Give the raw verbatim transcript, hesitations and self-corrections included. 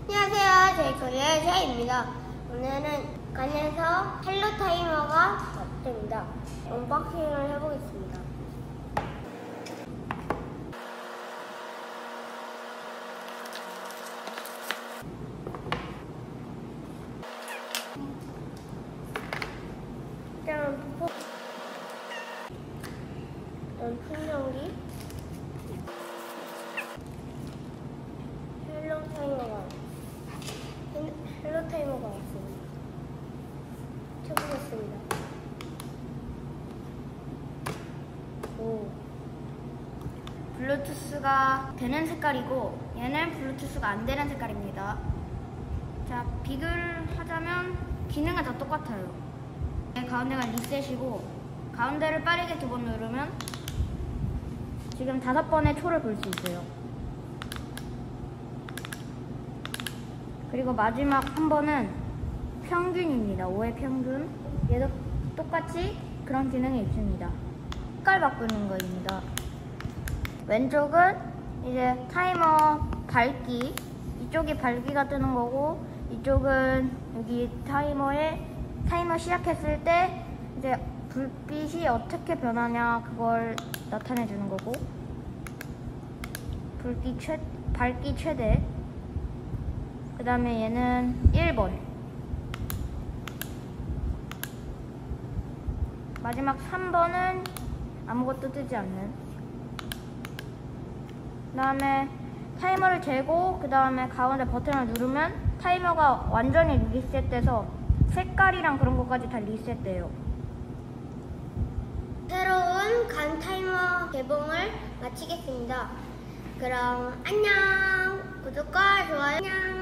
안녕하세요. 저희 코리아의 샤이입니다. 오늘은 간에서 헬로 타이머가 왔습니다. 언박싱을 해보겠습니다. 일단 부포 이런 풍경기 헬로 타이머가 헬로 타이머가 왔습니다. 쳐보겠습니다. 오, 블루투스가 되는 색깔이고 얘는 블루투스가 안 되는 색깔입니다. 자, 비교를 하자면 기능은 다 똑같아요. 가운데가 리셋이고 가운데를 빠르게 두 번 누르면 지금 다섯 번의 초를 볼 수 있어요. 그리고 마지막 한 번은 평균입니다. 오의 평균. 얘도 똑같이 그런 기능이 있습니다. 색깔 바꾸는 거입니다. 왼쪽은 이제 타이머 밝기, 이쪽이 밝기가 뜨는 거고 이쪽은 여기 타이머에 타이머 시작했을 때 이제 불빛이 어떻게 변하냐 그걸 나타내 주는 거고, 불빛 최, 밝기 최대, 그 다음에 얘는 일 번, 마지막 삼 번은 아무것도 뜨지 않는, 그 다음에 타이머를 재고 그 다음에 가운데 버튼을 누르면 타이머가 완전히 리셋돼서 색깔이랑 그런 것까지 다 리셋돼요. 새로운 간 타이머 개봉을 마치겠습니다. 그럼 안녕. 구독과 좋아요 안녕.